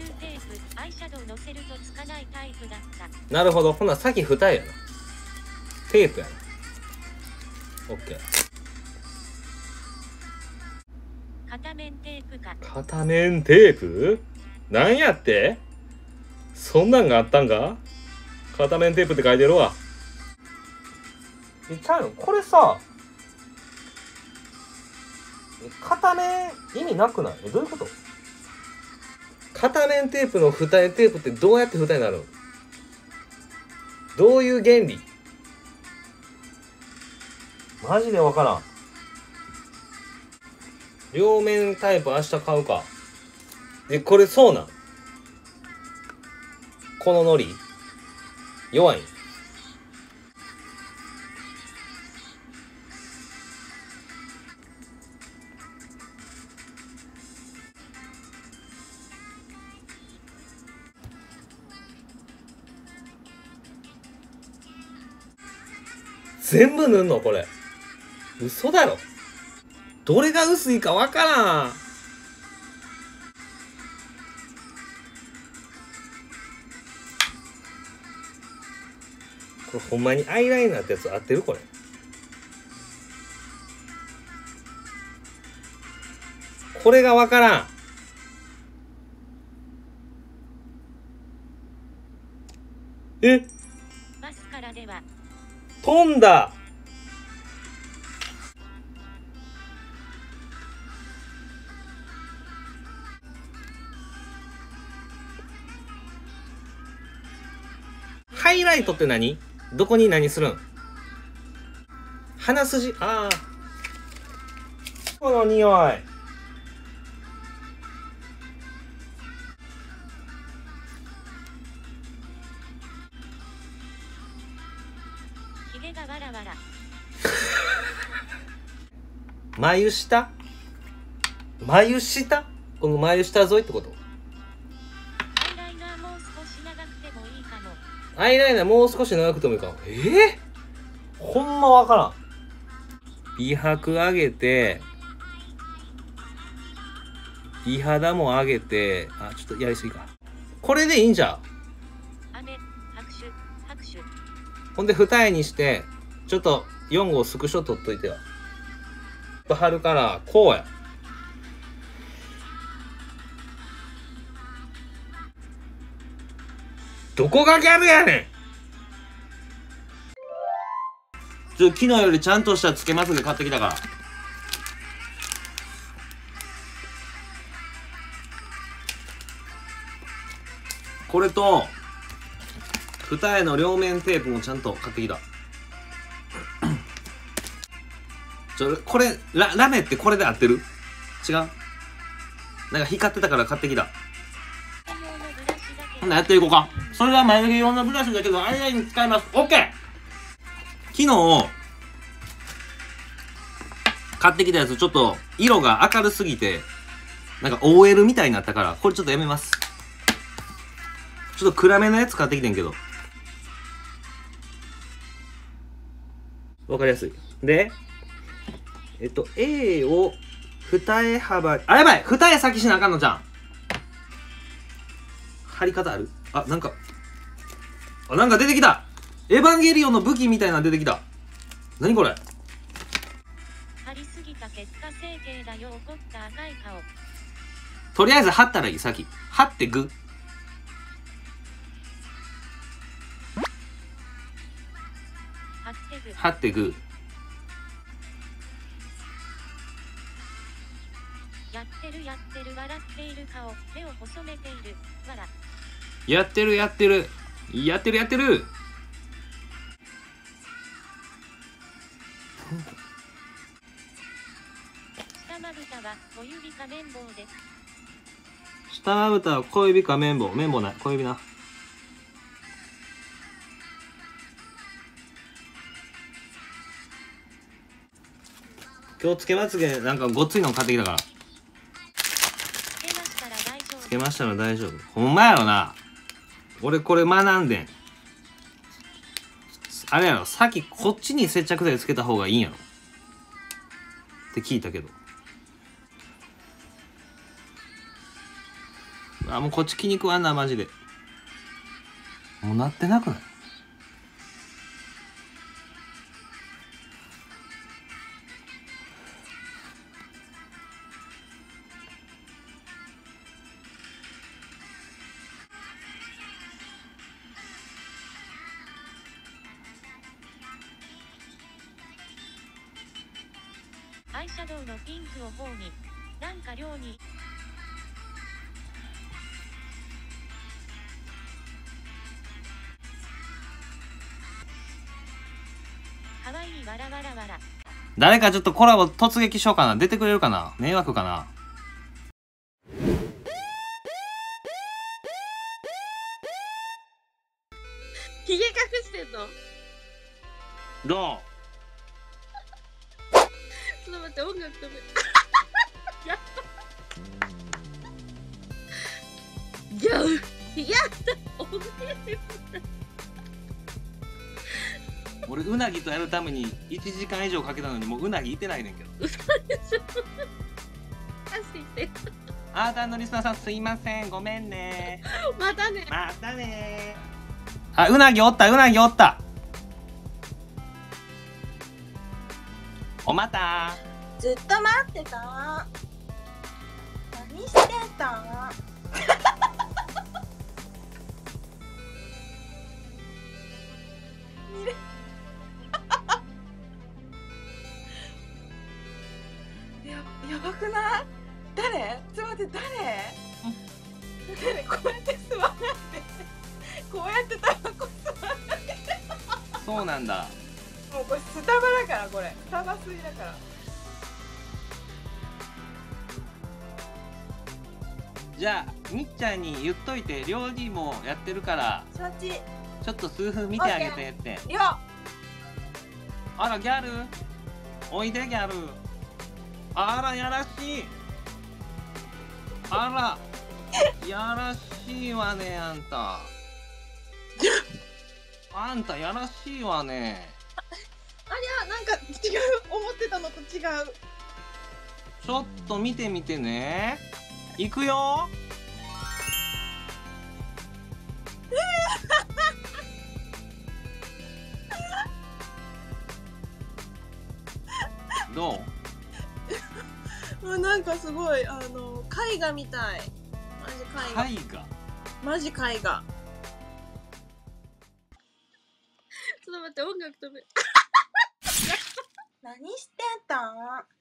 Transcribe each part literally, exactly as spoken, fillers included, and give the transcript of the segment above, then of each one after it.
集テープ、アイシャドウ乗せるとつかないタイプだった。 なるほど。ほな先二重やな。テープやな。オッケー。 片面テープか。 片面テープ？なんやって？そんなんがあったんか？片面テープって書いてるわ。え、ちゃうの？これさ、片面意味なくない？どういうこと？片面テープの二重テープってどうやって二重になるの？どういう原理？マジでわからん。両面タイプ明日買うか。え、これそうなん？このノリ弱いん？全部塗んのこれ？嘘だろ。どれが薄いかわからん。これほんまにアイライナーってやつ合ってる？これこれがわからん。え？ マスカラでは飛んだ。ハイライトって何？どこに何するん？鼻筋？ああ。この匂い。 ひげがわらわら。 眉下？眉下？この眉下沿いってこと？ アイライナーもう少し長くてもいいかも。 アイライナーもう少し長くてもいいかも。ええー、ほんまわからん。美白上げて、美肌も上げて、あ、ちょっとやりすぎか。これでいいんじゃん。 雨、拍手、拍手。 ほんで二重にして、ちょっとよん号スクショ撮っといてよ。貼るから、こうや。どこがギャルやねん。ちょ、昨日よりちゃんとしたつけまつげ買ってきたから。これと、二重の両面テープもちゃんと買ってきた。ちょ、これ、ラ、ラメってこれで合ってる？違う？なんか光ってたから買ってきた。ほんならやっていこうか。それは眉毛用のブラシだけど、アイライン使います。オッケー！昨日、買ってきたやつ、ちょっと、色が明るすぎて、なんか オーエル みたいになったから、これちょっとやめます。ちょっと暗めのやつ買ってきてんけど。わかりやすい。で、えっと、A を二重幅、あ、やばい！二重先しなあかんのじゃん。貼り方ある？あ、なんか、あ、なんか出てきた！エヴァンゲリオンの武器みたいなの出てきた。何これ？ 貼りすぎた結果整形だよ、怒った赤い顔。 とりあえず貼ったらいい、先。貼ってグ。 貼ってグ。 貼ってグ。 やってるやってる、笑っている顔、目を細めている、笑。 やってるやってる。やってるやってる。 下まぶたは小指か綿棒です。 下まぶたは小指か綿棒。綿棒ない。小指な。今日つけまつげなんかごっついの買ってきたから。 つけましたら大丈夫。 つけましたら大丈夫。ほんまやろな。俺これ学んでん。あれやろ、さっきこっちに接着剤つけた方がいいんやろって聞いたけど。 あ、もうこっち気に食わんなマジで。もうなってなくない？ アイシャドウのピンクを頬に、なんか量に。かわいいわらわらわら。誰かちょっとコラボ突撃しようかな。出てくれるかな。迷惑かな。 ひげ隠してんの？ どう？ ちょっと待って、音楽止め。やったギャウやったおめでとう。 俺うなぎとやるためにいちじかん以上かけたのにもううなぎいてないねんけど。 嘘でしょ。マジで。 あーたんのリスナーさんすいません、ごめんね。 またね。 またね。あ、うなぎおった、うなぎおった。おまた。 ずっと待ってた。何してた？見れ。や、やばくない？誰？ちょっと待って、誰？誰？こうやって座らないで。こうやってタバコ吸わないで。 そうなんだ。 もうこれスタバだから、これスタバ吸いだから。 じゃあみっちゃんに言っといて、料理もやってるから承知。 ちょっと数分見てあげてって。 いや。 あらギャル、おいでギャル。あらやらしい。あらやらしいわね、あんた。あんたやらしいわね。 ありゃ、なんか違う、思ってたのと違う。 ちょっと見てみてね。いくよ。どう？ もうなんかすごい、あの絵画みたい。マジ絵画。 絵画。 マジ絵画。ちょっと待って、音楽止め。何してた？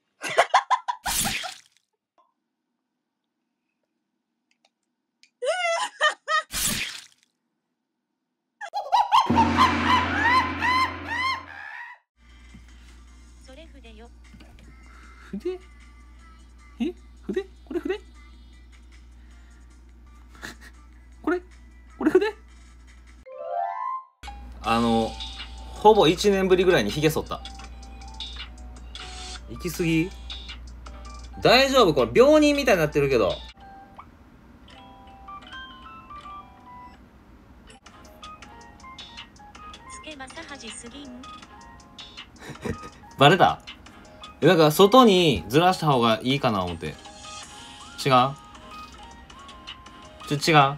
それ筆よ。 筆？え？筆？これ筆？これ？これ筆？あのほぼいちねんぶりぐらいにひげ剃った。行き過ぎ？大丈夫？これ病人みたいになってるけど。 つけまさはじすぎん。 バレた？なんか外にずらした方がいいかな思って。違う？ちょ違う？ ハン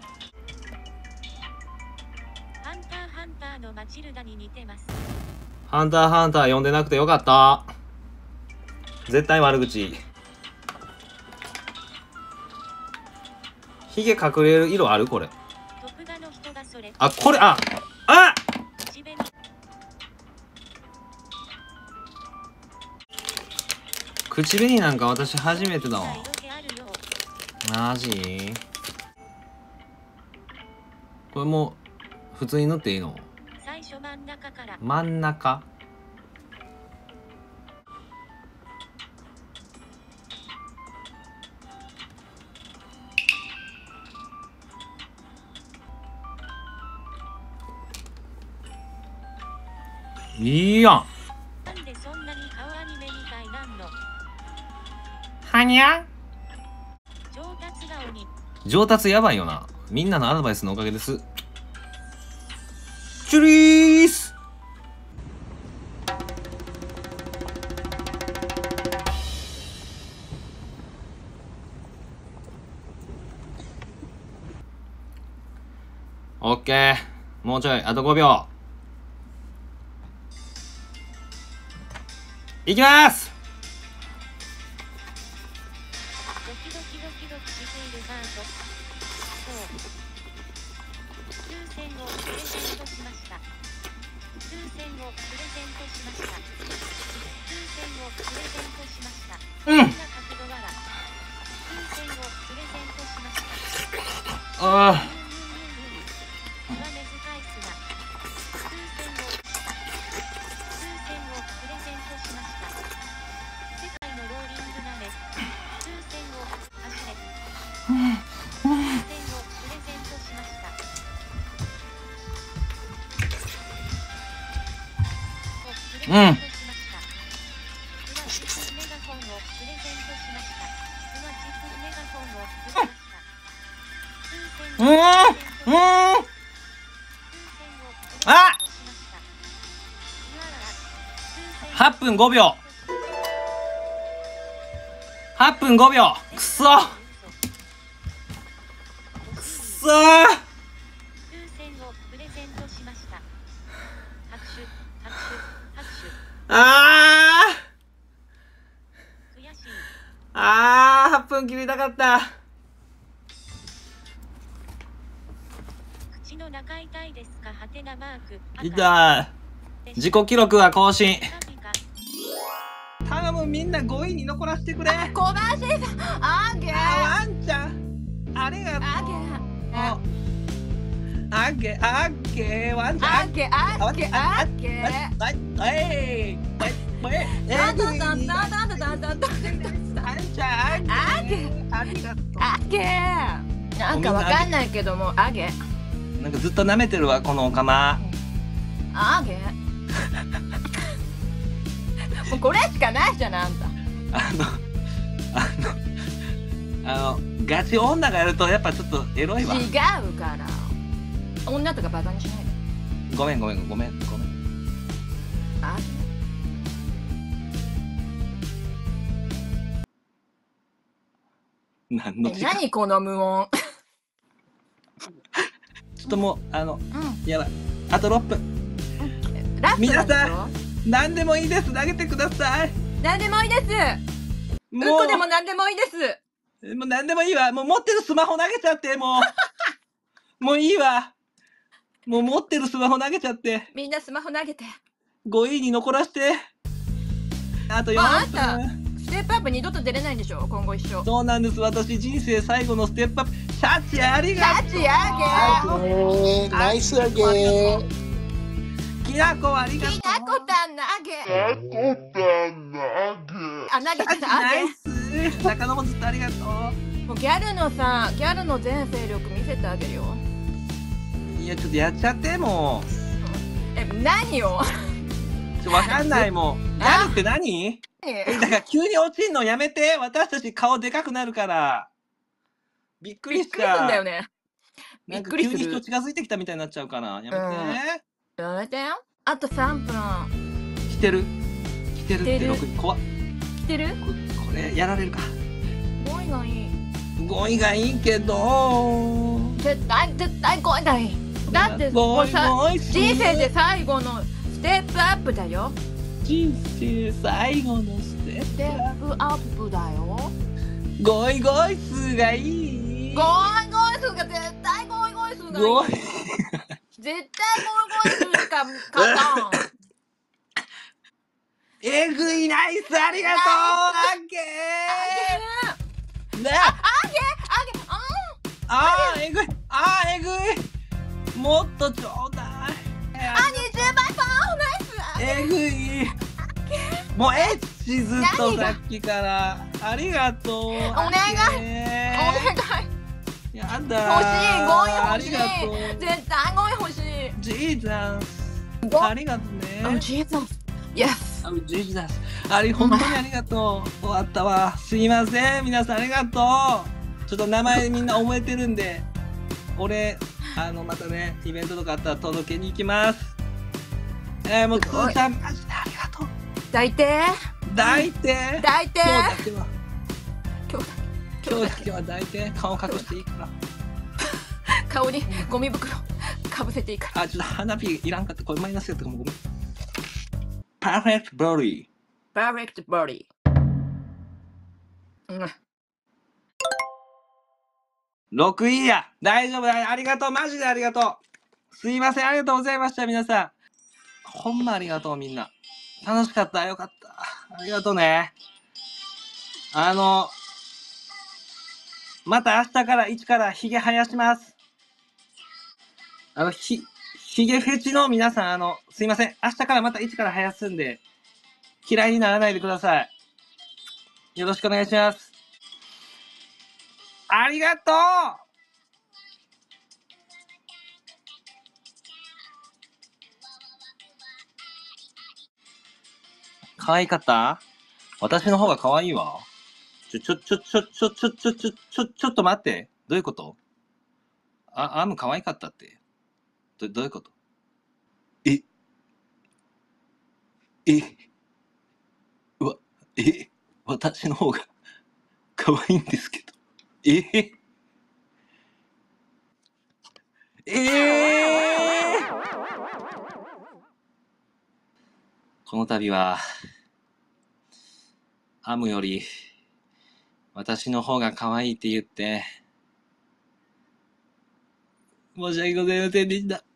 ターハンターのマチルダに似てます。 ハンターハンター読んでなくてよかった。絶対悪口。ヒゲ隠れる色ある？これ。 徳川の人がそれ。 あ、これ、ああ口紅。 口紅なんか私初めてだわ。 色気あるよ。 マジ？これもう普通に塗っていいの？ 最初真ん中から。 真ん中？いいやん。 なんでそんなに顔アニメみたいなんの？ はにゃ？ 上達が鬼。 上達やばいよな。みんなのアドバイスのおかげです。チュリース。 オッケー。もうちょい、あとごびょう。いきます。 ドキドキドキドキしているハート。そう。風船をプレゼントしました。風船をプレゼントしました。風船をプレゼントしました。 うん。 風船をプレゼントしました。 ああ。うん。うん。うん。あ。はっぷんごびょう。はっぷんごびょう。くそ。くそー。あーあーはっぷん切りたかった。 口の中痛いですか？はてなマーク。 痛い。自己記録は更新。頼む、みんなごいに残らせてくれ。 小林さん、あげあ、ワンちゃんありがとう。 ああげあげワンちゃんあげあげあげえいだんだんだんだんだんだんだんだんだんワンちゃんあげありがとう。 あげなんかわかんないけども、あげなんかずっと舐めてるわ、このおかま。 あげもうこれしかないじゃん、あんた。 あのあのあのガチ女がやるとやっぱちょっとエロいわ。 違うから女とかバカにしないで。 ごめんごめんごめんごめん。 あ何の時間。 何この無音。 ちょっともうあのうん、 やばい、あとろっぷん。 ラスト皆さんん何でもいいです、投げてください。 何でもいいです。うんもうこでも何でもいいです。 もう何でもいいわ。もう持ってるスマホ投げちゃって、もうもういいわ。もう持ってるスマホ投げちゃって、 みんなスマホ投げて。 ごいに残らして。あとよんああんたぷん。 ステップアップ二度と出れないんでしょ、今後一生。 そうなんです、私人生最後のステップアップ。シャチありシがとう。 ャチあげえー、ナイスあげー。 きなこありがとう。 きなこたん投げあ、投げシャチてあナイげス。中野もずっとありがともうギャルのさ、ギャルの全勢力見せてあげるよ。 う。いやちょっとやっちゃって、もえ、何をうちょわかんない。もうギャルって何？えだから急に落ちんのやめて。私たち顔でかくなるから。びっくびっくりすりした。 るんだよね。びなんかっくりする急に人近づいてきたみたいになっちゃうからやめて。 やめてよ。あとさんぷん。 来てる来てるって来てるろく怖っ。 来てるここれやられるか。 ごいがいい。 ごいがいいけど絶対、絶対ごいがいい。だって、もごいうさ、 ごい人生で最後のステップアップだよ。 人生最後のステッステップアップだよ。 プ。ゴイゴイスーがいい。 ゴイゴイスーが絶対ゴイゴイスーがいい。 ゴイ絶対ゴイゴイスーしか勝たん。 えぐいナイスありがとう。あげーねあげあげあーえぐいあーえぐい。もっとちょうだい。 あ、にじゅうばいパーナイス。 えぐい。もうエッチずっとさっきからありがとう。お願いお願いやだ欲しい、ゴイ欲しい。 ありがとう。 絶対ゴイ欲しい。 ジーザスゴありがとうね。 あ、ジーザス。イエス。 あジーザスあれ本当にありがとう。終わったわ。すいません皆さんありがとう。ちょっと名前みんな覚えてるんで俺あのまたねイベントとかあったら届けに行きます。えー、もうつーちゃんマジでありがとう。 抱いて抱いて抱いて今日だけは今日だ今日だけは抱いて顔隠していいから。 顔にゴミ袋かぶせていいから。 あ、ちょっと花火いらんかった。これマイナスやったかも。ごめん。パーフェクトボディ。 パーフェクトボディ。うん。 ろくいいや。大丈夫だ。ありがとう。マジでありがとう。すいません。ありがとうございました、皆さん。ほんまありがとう、みんな。楽しかった。よかった。ありがとうね。あの、また明日から一からヒゲ生やします。あの、ひ、ヒゲフェチの皆さん、あの、すいません。明日からまた一から生やすんで、嫌いにならないでください。よろしくお願いします。ありがとう。可愛かった？私の方が可愛いわ。ちょ、ちょ、ちょ、ちょ、ちょ、ちょ、ちょ、ちょ、ちょ、ちょっと待って。どういうこと？あ、アーム可愛かったって。ど、どういうこと？え、え、うわ、え、私の方が可愛いんですけど。えええー、この度は、アムより、私の方が可愛いって言って、申し訳ございませんでした。